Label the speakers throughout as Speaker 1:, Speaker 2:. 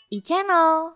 Speaker 1: iChannel.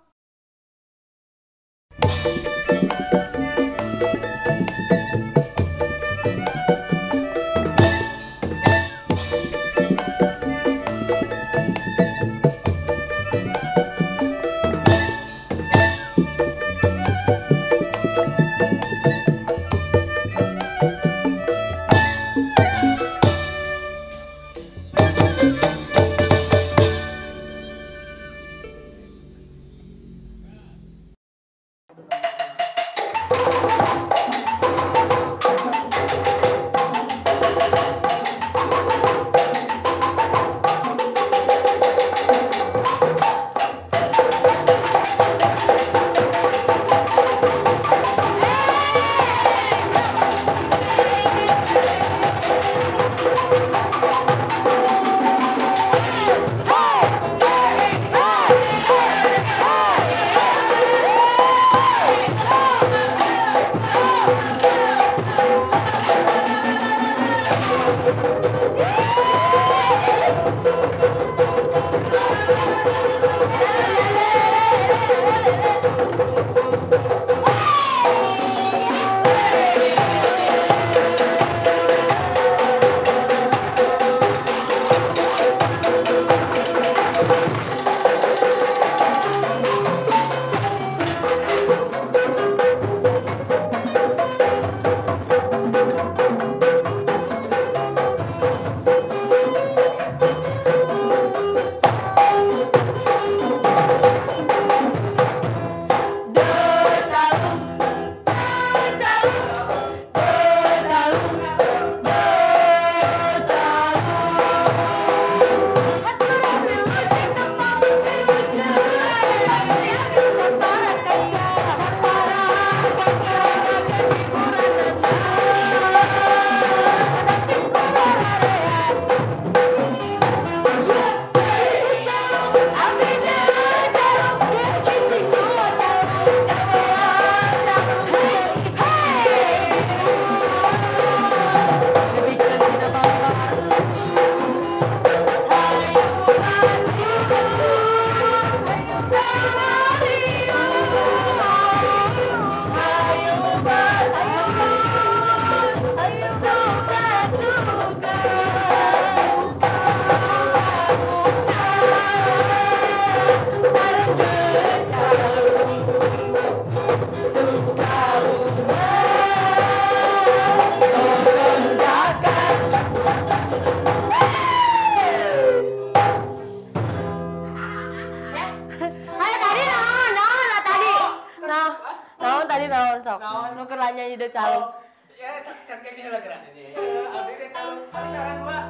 Speaker 2: Nuker nyanyi deh calon.
Speaker 3: Ya, sakit dia lah gerak. Abdi deh calon. Saran Mbak.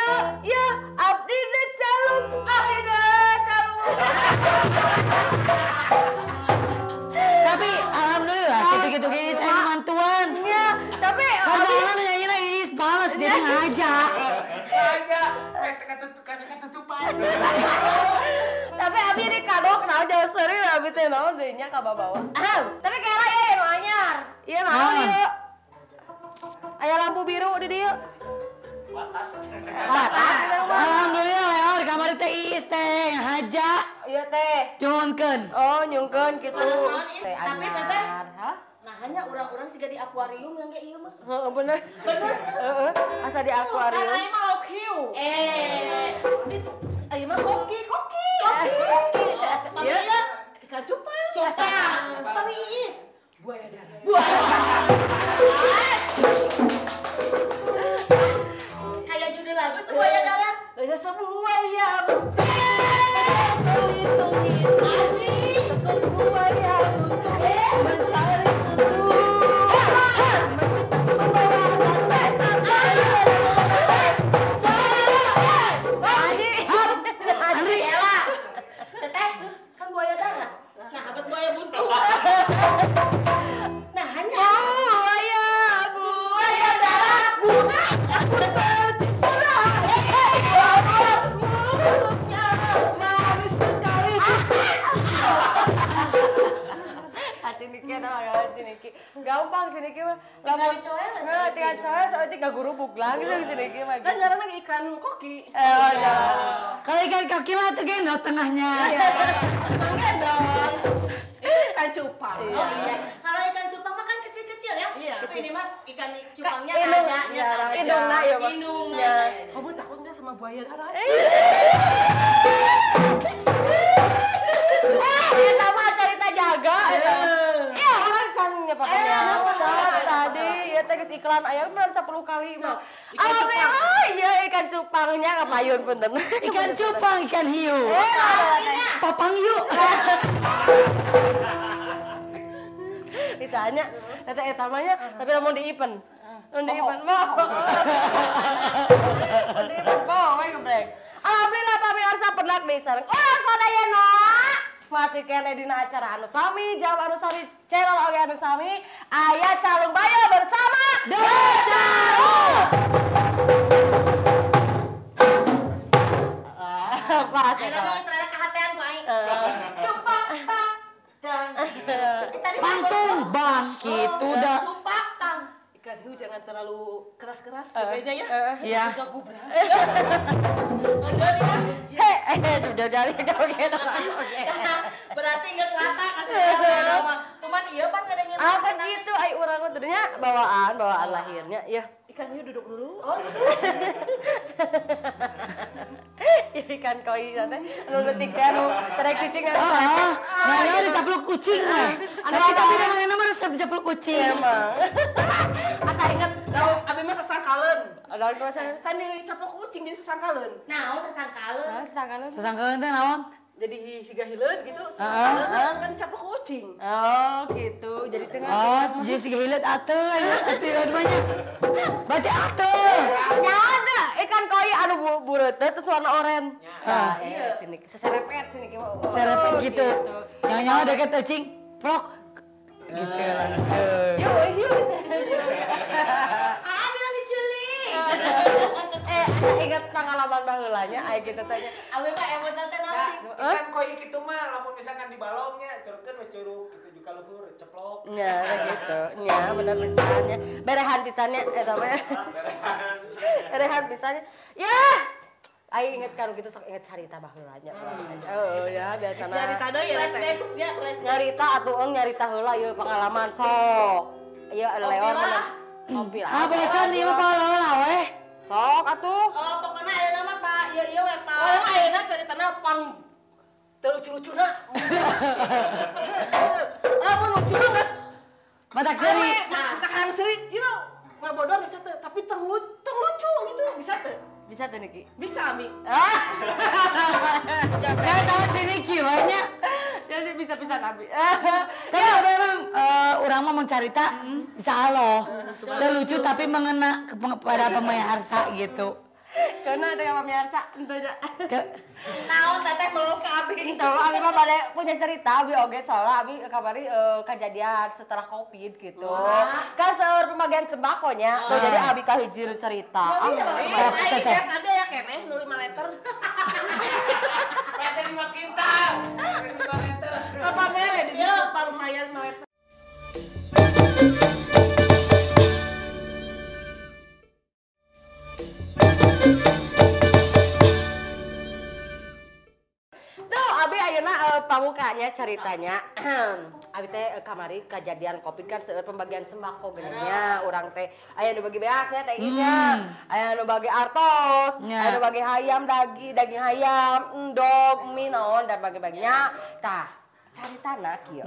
Speaker 2: Ya, abdi deh calon. Abdi deh calon.
Speaker 4: Tapi alhamdulillah gitu-gitu guys, saya mantuan.
Speaker 2: Iya, tapi
Speaker 4: Kadang-kadang nyanyi Is balas jadi ngajak.
Speaker 3: Aja, ketutupan.
Speaker 2: Tapi abdi di kadok nah jauh sering abdi teh naon deui nya ka babawa. Tapi kayak ya nu anyar. Iya naon ieu? Aya lampu biru di dieu.
Speaker 3: Batas.
Speaker 4: Alhamdulillah ya di kamar teh Is teh ngajak.
Speaker 2: Iya teh.
Speaker 4: Nyunkeun.
Speaker 2: Oh, nyungkeun kitu.
Speaker 5: Tapi teteh, nah hanya orang-orang siga di akuarium yang kayak ieu mah.
Speaker 2: Heeh, bener. Heeh, asa di akuarium.
Speaker 5: Karena emang lauk hiu. Ayo mah koki. Mami ya, ikan cupang. Mami Iis. Buaya darat. Kayak judul lagu tuh buaya darat.
Speaker 2: Lah sebuaya buaya mencari
Speaker 5: Teteh, kan buaya darat. Nah, abet buaya buntu. Nah, hanya
Speaker 2: sini ki mah.
Speaker 5: Tinggal dicoel lah,
Speaker 2: Heeh, tinggal coel soalnya gak gurubuk lah gitu sini ki mah.
Speaker 1: Kan ngaranna ikan koki.
Speaker 2: Ada.
Speaker 4: Kalau ikan kaki mah tuh gendot tengahnya.
Speaker 1: Emang gendong. Itu ikan cupang.
Speaker 5: Oh iya. Kalau ikan cupang mah kan kecil-kecil ya.
Speaker 1: Iya.
Speaker 5: Tapi ini mah ikan cupangnya
Speaker 2: Indung,
Speaker 5: rajanya.
Speaker 2: ya,
Speaker 5: kan.
Speaker 2: indungna ya, Pak.
Speaker 5: Indungna.
Speaker 2: Ya.
Speaker 1: Kamu takut nggak sama buaya darat?
Speaker 2: Eta mah cerita jaga eta. Iya, orang cannya pakainya. Tadi ya teh geus iklan aya bener 10 kali mah. Alhamdulillah iya ikan cupangnya kapayun punten.
Speaker 4: Ikan cupang, ikan hiu. Papang hiu.
Speaker 2: Misalnya eta eta mah nya tapi lamun di event. Lamun di event mah. Di event we gebrek. Alhamdulillah pamirsa penak deui sareng. Oh, sadayana. Masih kene dina acara anu sami, jam anu sami, channel oge anu sami, aya Calung Bayo bersama Dua Calung. Pas
Speaker 5: Ayo
Speaker 2: eta.
Speaker 5: mah selera kehatean ku aing. Tupak tang.
Speaker 4: Pantun bang, gitu dah.
Speaker 5: Tupak tang.
Speaker 1: Ikan hiu jangan terlalu keras-keras kayaknya ya.
Speaker 4: Iya.
Speaker 1: Juga gubrak.
Speaker 5: Ngendor ya.
Speaker 2: Udah dari joget.
Speaker 5: Berarti geus lata kasih mah. Cuman ieu pan ngadengin.
Speaker 2: Apa gitu ai urang mah tadinya bawaan lahirnya ya.
Speaker 1: Ikan hiu duduk dulu.
Speaker 2: Ikan koi teh anu leutik teh anu terek cicing anu
Speaker 4: Ah, nah dicaplok kucing mah. Tapi namanya mah resep dicaplok kucing.
Speaker 2: emang. Asa inget
Speaker 1: Lalu abi mah sesangkaleun.
Speaker 2: daun kawasan.
Speaker 1: Kan dicaplok kucing jadi sesangkaleun.
Speaker 5: Nah, sasangkaleun.
Speaker 2: Nah, sangkan.
Speaker 4: Sesangkeun teh naon?
Speaker 1: Jadi siga hileud gitu. Sesangkaleun kan dicaplok kucing.
Speaker 2: Oh, gitu. Jadi tengah.
Speaker 4: Oh, jadi si hilet atuh ya, atuh banyak. Berarti atuh.
Speaker 2: Ya ada ikan koi anu bureuteuh terus warna oranye. Nah, iya sini seserepet sini ki.
Speaker 4: Serepet gitu. Nyawa deket kucing, prok. Gitu langsung.
Speaker 2: Yo, yo.
Speaker 5: Ah, bilang diculik.
Speaker 2: Ingat pengalaman baheulanya aya gitu tanya.
Speaker 5: Abi mah emot teh naon sih?
Speaker 3: Ikan koi kitu mah lamun misalkan di balongnya seurkeun we curug kitu juga luhur ceplok.
Speaker 2: Ya, gitu. Ya, bener pisannya. Berehan pisannya eta mah. Berehan pisannya. Ya. Ai inget karo gitu sok inget carita baheulanya. Oh ya, biasana.
Speaker 1: Cerita deui ya teh.
Speaker 5: Flashback dia flashback.
Speaker 2: Nyarita atuh nyarita heula ieu pengalaman sok. Ieu lewat mana? Kopi lah.
Speaker 4: Ah, bosan ieu mah pala weh.
Speaker 2: Sok atuh.
Speaker 5: Oh, pokoknya ayeuna mah Pak, ieu we Pak.
Speaker 1: Oh, ayeuna caritana pang teu lucu-lucuna. Lamun lucuna geus
Speaker 4: Matak seri.
Speaker 1: tak hayang seuri, ieu mah bodor bisa teu, tapi teu lucu gitu, bisa teu?
Speaker 2: Bisa tuh Niki.
Speaker 1: Bisa, Abi.
Speaker 4: Kayak tahu sini kieunya.
Speaker 2: Jadi bisa nabi.
Speaker 4: Tapi memang urang mah mau carita bisa aloh. Udah lucu tapi mengena kepada pemirsa gitu.
Speaker 2: Karena ada yang pemirsa ente aja.
Speaker 5: Naon teteh meluk ke Abi.
Speaker 2: Itu abi mah bade punya cerita abi oge soalnya abi kabari kejadian setelah Covid gitu. Kan seur pembagian sembakonya. Tuh jadi abi kahiji cerita.
Speaker 1: Aing geus ada ya keneh nu 5 liter.
Speaker 3: PT 5 kintal. 5 meter.
Speaker 1: Apa mere di dieu lumayan 5 liter.
Speaker 2: Tuh abi ayeuna pamukanya ceritanya. Abi teh kamari kejadian Covid kan seueur pembagian sembako geunnya urang teh aya nu bagi beasnya teh isnya. Aya nu bagi artos, aya nu bagi hayam daging hayam, endog, mie naon dan bagi-baginya. Tah, caritana kieu.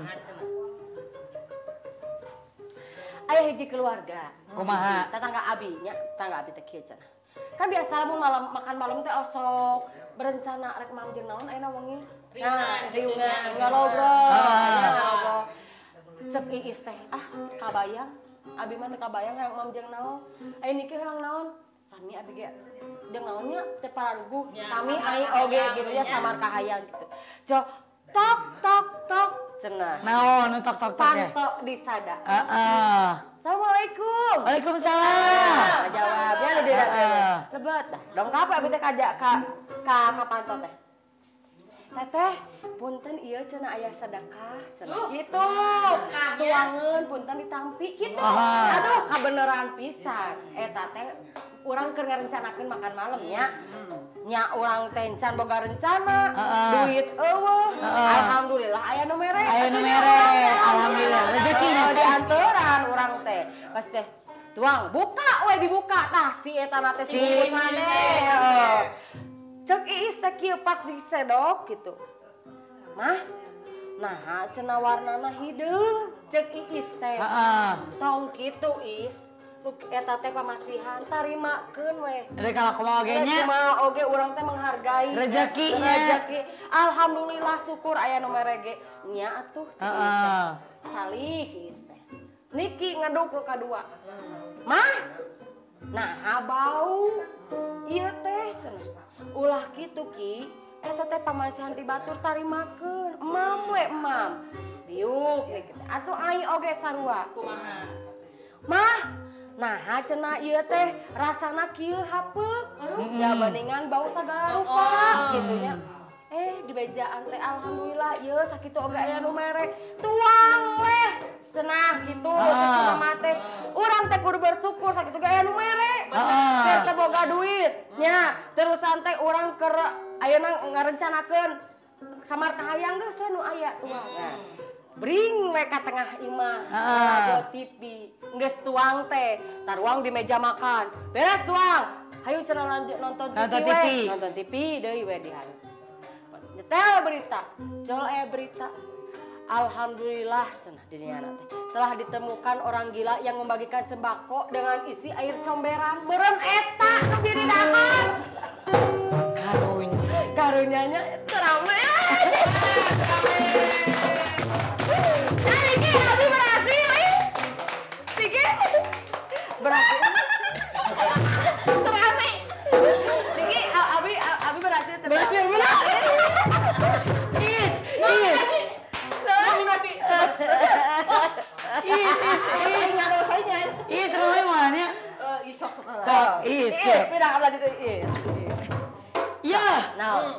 Speaker 2: Aya hiji keluarga.
Speaker 4: Kumaha?
Speaker 2: Tetangga abinya, tetangga abi teh kieu cenah. Kan biasa lamun malam makan malam teh osok berencana rek mangjeng naon ayeuna wengi. Nah, riungan ngalobrol. Ngobrol. Cep iis teh, kabayang. Abi mah teh kabayang hayang mangjeng naon. Aya niki hayang naon? Sami abi ge jeung naonnya teh pararuguh. Sami ai oge gitu ya samar kahayang gitu. Jo tok tok tok cenah.
Speaker 4: Naon tok tok tok deh.
Speaker 2: Pantok di sada.
Speaker 4: Heeh.
Speaker 2: Assalamualaikum.
Speaker 4: Waalaikumsalam.
Speaker 2: Jawabnya lu dia lebet dah. Dongkap abi teh ka pantot teh. teteh punten ieu cenah aya sedekah cenah gitu. Tuangeun punten ditampi gitu. Aduh kabeneran pisan. Eta teh urang keur ngarencanakeun makan malam nya. Nya urang teh encan boga rencana, duit eueuh. Alhamdulillah aya nu mere.
Speaker 4: Alhamdulillah rezekina
Speaker 2: dianteran urang teh. Pas teh tuang buka we dibuka tah si eta na teh si bubut mane. Cek iis teh kieu pas disedok gitu. Mah, nah cenah warnana hideung cek iis teh. Tong kitu is. Nu eta teh pamasihan tarimakeun we.
Speaker 4: Rek kalau kumaha oge nya.
Speaker 2: Kumaha oge urang teh menghargai
Speaker 4: rezekinya.
Speaker 2: Rezeki. Alhamdulillah syukur aya nu merege nya atuh. Salik is teh. Niki ngaduk nu kadua. Mah, nah bau ieu teh cenah. Ulah kitu ki, eta teh pamasihan ti batur tarimakeun. Emam we emam. Diuk nih atuh ai oge sarua. Kumaha? Mah, nah cenah ieu teh rasana kieu hapeuk. Da bandingan bau sagala rupa kitu nya. Di bejaan teh alhamdulillah ieu sakitu oge aya nu mere. Tuang weh. Cenah kitu cenah mah teh. Urang teh kudu bersyukur sakitu ge aya nu mere. Teh boga duit nya. Terusan teh urang keur ayeuna ngarencanakeun samar kahayang geus we nu aya tuang. Bring we ka tengah imah. Radio TV. Geus tuang teh. Taruang di meja makan. Beres tuang. Hayu cenah lanjut nonton TV. Nonton TV deui we di hayu. Nyetel berita. Jol berita. Alhamdulillah cenah diniana teh telah ditemukan orang gila yang membagikan sembako dengan isi air comberan. Beureum eta nu biridahan. Karunyanya rame. Niki abi berhasil. Niki berhasil. Rame. Niki abi berhasil. Berhasil.
Speaker 4: Is rumahnya mana?
Speaker 1: Sok.
Speaker 4: Is.
Speaker 2: Pindah abadi teh is.
Speaker 4: Ya.
Speaker 2: Naon.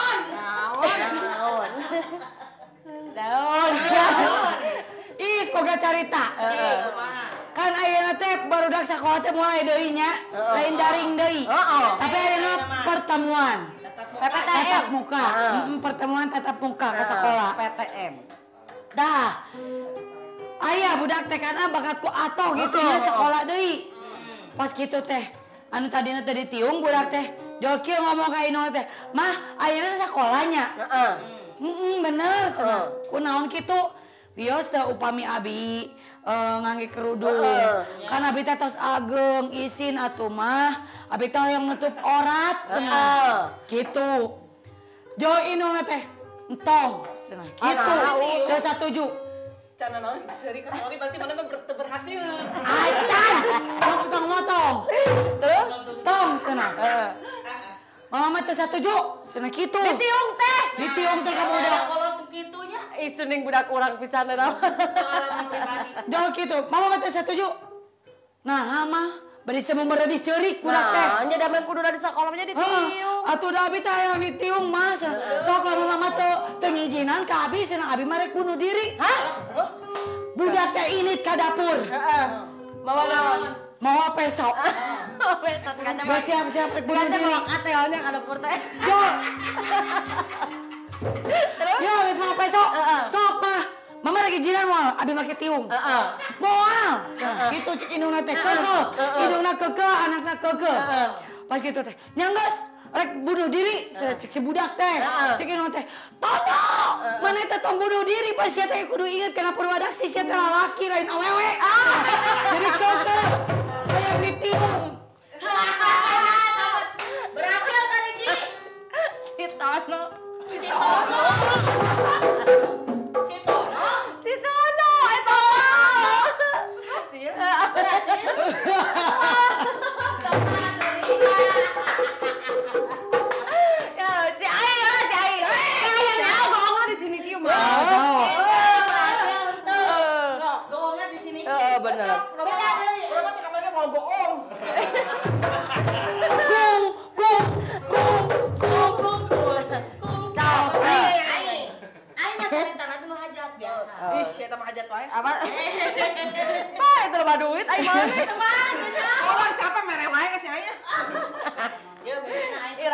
Speaker 4: Is boga carita. Kan ayeuna teh barudak sakola teh mulai deui nya, lain daring deui. Tapi ayeuna pertemuan. Tatap muka. Pertemuan tatap muka ke sekolah.
Speaker 2: PTM.
Speaker 4: Dah. Aya budak teh kana bakatku atoh gitu ya sekolah deui. Pas kitu teh anu tadina teh ditiung budak teh jokil ngomong ka inul teh, "Mah, ayeuna sekolahnya." Bener cenah. Kunaon kitu? Wios teh upami abi ngangge kerudung. Kan abi teh tos ageng isin atuh mah. Abi teh yang nutup aurat cenah. Kitu. Jo inul teh entong cenah. Kitu. Teu satuju.
Speaker 1: Cana naon seri ka naon berarti mana berhasil.
Speaker 4: Acan. Tong motong. Tong cenah. Mama teh satuju cenah kitu.
Speaker 2: Ditiung teh
Speaker 4: ka budak.
Speaker 5: Kalau kitunya
Speaker 2: Isuning budak urang pisan na.
Speaker 5: pengalaman pribadi.
Speaker 4: Jauh gitu. Mama teh satuju. Nah, mah bari semua meredis ceurik budak teh.
Speaker 2: Nah, nya damen kudu di sakolahnya ditiung.
Speaker 4: Atuh da abi teh hayang ditiung mah. Sok lamun mama teu ngijinan ka abi cenah abi mah rek bunuh diri. Hah? Budak teh init ka dapur.
Speaker 2: Mawa naon?
Speaker 4: Mawa peso. Geus siap-siap rek bunuh diri.
Speaker 2: Ateolnya ka dapur teh.
Speaker 4: Jo. Terus? Ya, geus mawa peso. Sok mah. Mama lagi jinan moal, abi make tiung. Moal. Kitu cek indungna teh keukeuh. Indungna keukeuh, anakna keukeuh. Pas kitu teh, nyanggeus rek bunuh diri, cek si budak teh. Cek indungna teh, "Tolong! Mana teh tong bunuh diri, pas sia teh kudu inget kana purwadak si sia teh lalaki lain awewe." Jadi keukeuh. Hayang ditiung.
Speaker 5: Berhasil tadi Ki.
Speaker 2: Si Tono.
Speaker 5: Si Tono.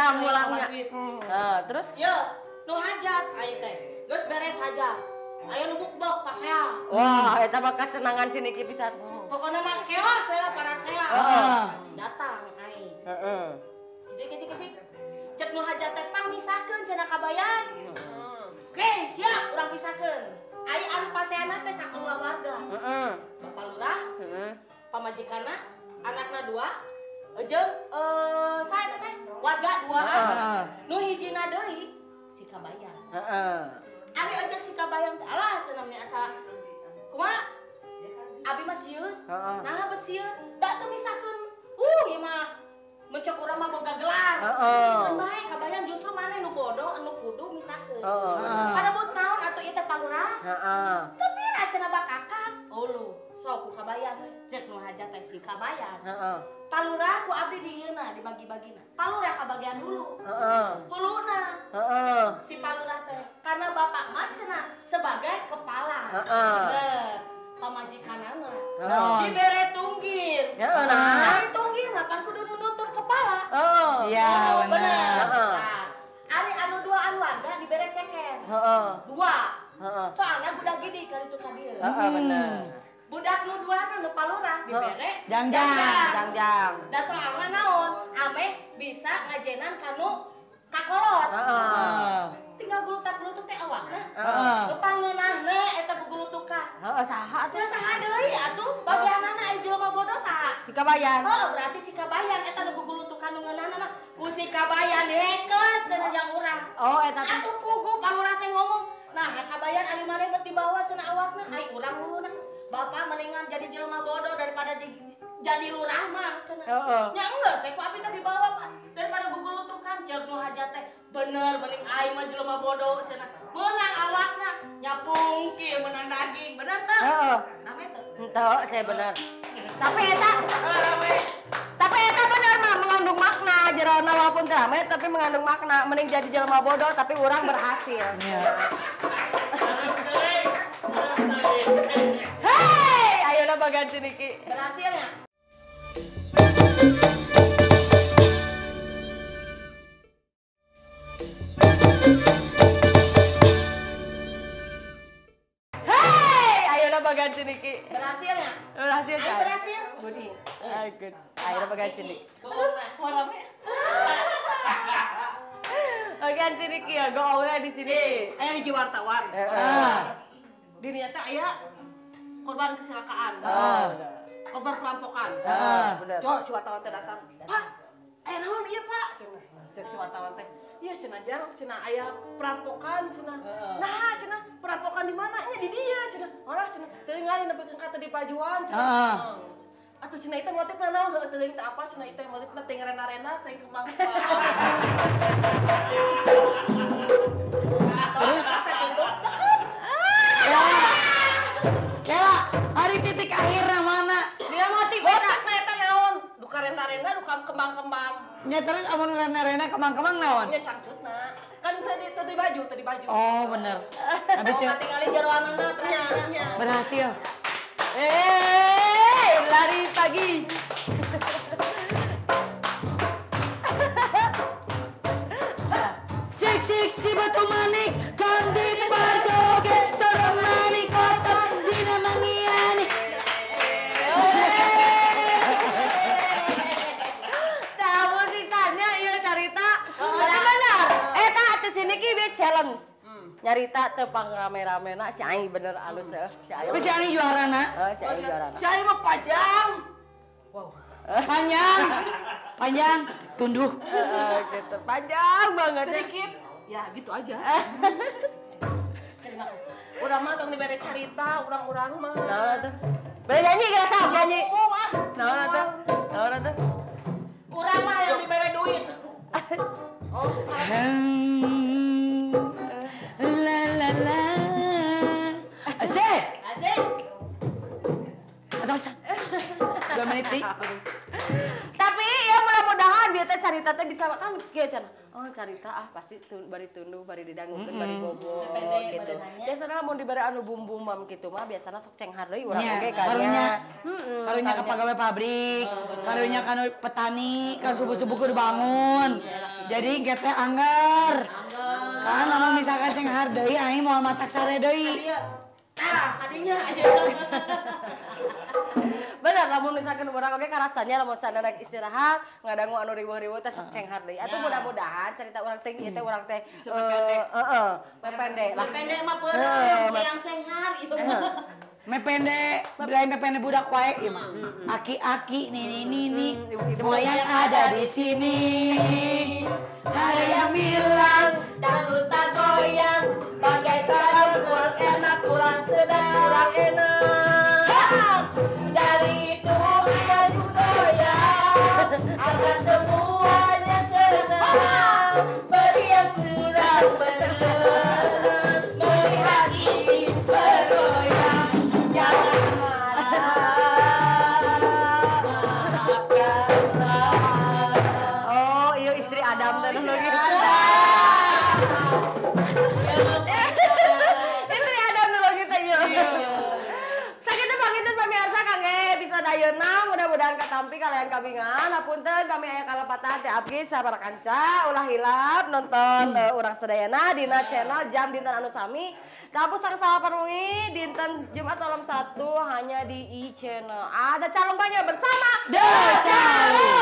Speaker 2: mulangnya. Nah, terus
Speaker 5: Yo, nu hajat aing teh. Geus beres hajat. Aya nu bukbek pasea.
Speaker 2: wah, eta mah kesenangan si Niki pisan.
Speaker 5: Pokoknya mah keos we lah para saya.
Speaker 4: Heeh.
Speaker 5: Datang aing.
Speaker 2: Heeh.
Speaker 5: Cik. Cek nu hajat teh pamisahkeun cenah kabayan. Oke, siap urang pisahkeun. Ai anu paseana teh sakeluarga.
Speaker 2: Heeh.
Speaker 5: Bapak lurah,
Speaker 2: Heeh.
Speaker 5: pamajikanna, anakna 2, jeung saya teh warga 2.
Speaker 2: Heeh.
Speaker 5: Nu hijina deui si kabayan.
Speaker 2: Heeh.
Speaker 5: Ari ojek si kabayang teh alah cenah asa kumaha abi mah sieun
Speaker 2: Heeh.
Speaker 5: nah bet sieun da teu misahkeun ieu mah mencok urang mah boga gelar
Speaker 2: Heeh.
Speaker 5: kan bae kabayang justru maneh nu bodoh anu kudu misahkeun
Speaker 2: Heeh.
Speaker 5: pada buat taun atuh ieu teh palurah
Speaker 2: Heeh.
Speaker 5: tapi ra cenah bakakak lu sok ku kabayang cek nu hajat teh si kabayang
Speaker 2: Heeh.
Speaker 5: palurah ku abdi di ieuna dibagi-bagina palurah kabagian hulu
Speaker 2: Heeh.
Speaker 5: huluna
Speaker 2: Heeh.
Speaker 5: si palurah teh karena bapak mah cenah sebagai kepala.
Speaker 2: Heeh.
Speaker 5: Nah, pamajikanana
Speaker 2: Heeh.
Speaker 5: dibere tunggir.
Speaker 2: Heeh, nah.
Speaker 5: Nah, tunggir mah pan kudu nuntun kepala.
Speaker 2: Oh.
Speaker 4: Iya, benar.
Speaker 2: Heeh.
Speaker 5: Nah, ari anu 2 anu warga dibere ceken.
Speaker 2: Heeh.
Speaker 5: 2.
Speaker 2: Heeh.
Speaker 5: Soalnya budak gini kali itu ka dieu.
Speaker 2: Heeh, bener.
Speaker 5: Budak nu 2 nu palurah dibere
Speaker 2: Jangjang.
Speaker 5: Da soalnya naon? Ameh bisa ngajenan kanu kakolot.
Speaker 2: Heeh.
Speaker 5: Tinggal gulutak-gulutuk teh awakna.
Speaker 4: Heeh.
Speaker 5: Nu pangeunahna eta gugulutukan.
Speaker 2: Heeh, saha
Speaker 5: Teu
Speaker 2: tuh?
Speaker 5: saha deui atuh bagianana aya jelema bodoh saha?
Speaker 2: Si kabayan.
Speaker 5: Oh, berarti si kabayan eta nu gugulutukan nu ngeunahna mah ku si kabayan dihekeus cenah jang urang.
Speaker 2: Oh, eta teh.
Speaker 5: Atuh puguh palurah teh ngomong, "Nah, kabayan ari maneh bet dibawa cenah awakna, ai urang huluna. Bapak mendingan jadi jelema bodoh daripada jadi lurah mah cenah."
Speaker 2: Heeh.
Speaker 5: Nya enggak, saya ku abi teh dibawa Pak. Daripada gugulutukan ceuk nu hajat teh. Bener mending ai mah jelema bodoh cenah. Menang awakna, nya pungkil menang daging. Bener teh?
Speaker 2: Heeh.
Speaker 5: Name teh.
Speaker 2: Entah, saya benar. Tapi eta benar mah mengandung makna jerona walaupun rame tapi mengandung makna. Mending jadi jelema bodoh tapi orang berhasil.
Speaker 4: Iya.
Speaker 2: Hei, ayo bagan Niki.
Speaker 5: Berhasilnya.
Speaker 2: Hei, ayo bagan Niki.
Speaker 5: Berhasilnya.
Speaker 2: Berhasil
Speaker 5: Ai
Speaker 2: kan?
Speaker 5: berhasil.
Speaker 2: Budi. Good. Ayo bagan Niki.
Speaker 5: Warame.
Speaker 2: Bagan Niki ya, go away di sini.
Speaker 5: Aya hiji wartawan.
Speaker 4: Ah.
Speaker 5: Dirinya teh aya korban kecelakaan. Korban perampokan.
Speaker 2: Benar.
Speaker 5: Cok si wartawan teh datang. Pak, naon ieu Pak? Cenah. Cek si wartawan teh. Iya cenah jang, cenah aya perampokan cenah. Nah, cenah perampokan di mana? Nya di dieu cenah. Orang cenah teuing ngali nepikeun ka teu di pajuan cenah. Atuh cenah itu motifna naon? Teuing teh apa cenah itu motifna teh rena-rena teh kembang. Terus pintu cekep.
Speaker 4: Kela, hari titik akhirnya mana?
Speaker 5: Dia motif motifna eta naon? Duka rena-rena, duka kembang-kembang.
Speaker 4: Nya terus amun rena kemang-kemang naon?
Speaker 5: Nya cangcutna. Kan tadi baju.
Speaker 4: Oh, bener. Abi teh
Speaker 5: Tinggalin jeroanana nya.
Speaker 4: berhasil.
Speaker 2: Lari pagi.
Speaker 4: Sik si batu manik, kan di parjoget sorong manik kotor dina mangiani.
Speaker 2: Nah, musikannya iya carita. Tapi benar. Eta atas sini ki dia challenge. Nyarita tepang rame-rame si Ai bener alus ya. Si Ai.
Speaker 4: Tapi si Ani juarana.
Speaker 2: Si Ai juara.
Speaker 5: Saya mah panjang.
Speaker 4: Panjang, tunduk.
Speaker 2: Gitu. Panjang banget.
Speaker 5: Sedikit. Ya gitu aja. Terima kasih. Urang mah tong dibere carita, urang-urang mah.
Speaker 2: Nah, tuh. Boleh nyanyi gak sah nyanyi? Nah, tuh.
Speaker 5: Urang mah yang dibere duit.
Speaker 4: La la la. Asik.
Speaker 5: Asik.
Speaker 4: Atasan. 2 menit nih.
Speaker 2: Tapi ya mudah-mudahan dia teh carita teh bisa kan kieu cenah. Oh, carita pasti bari tunduh, bari didanggukeun, bari bobo gitu. Biasana lamun dibere anu bumbu kitu mah biasana sok cenghar deui urang oge kan.
Speaker 4: Karunya ka pegawai pabrik, karunya kan petani, kan subuh-subuh kudu bangun. Jadi get teh anggar. Kan lamun misalkan cenghar deui aing moal matak sare deui.
Speaker 1: Adinya.
Speaker 2: Bener, lamun misalkan urang oge karasanya lamun sadana istirahat ngadangu anu riweuh-riweuh teh sok cenghar deui. Atuh mudah-mudahan cerita urang teh ieu teh urang teh mepende lah.
Speaker 1: Mepende mah peureuh yang cenghar itu.
Speaker 4: Mepende budak wae ieu mah. Aki-aki nih. Semua yang ada di sini. Ada yang bilang
Speaker 1: Dangdut tak goyang, bagai sarang kurang enak, kurang sedap, kurang enak. Dari itu aku goyang, agar semuanya senang. Beri yang sedang berenang, melihat ini bergoyang. Jangan marah, maafkanlah.
Speaker 2: Oh, iya istri Adam teh dulu gitu. Istri Adam dulu gitu ieu. Sakitu panginten pamirsa kangge bisa dayeuna mudah-mudahan katampi kalian kabingan. Hapunten kami aya kalepatan teh abdi sabaraha kanca ulah hilap nonton urang sadayana dina channel Jam Dinten Anu Sami. Kampus Sangsala Perungi dinten Jumat malam 1 hanya di iChannel. Ada calon banyak bersama
Speaker 4: The Calo.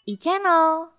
Speaker 6: iChannel.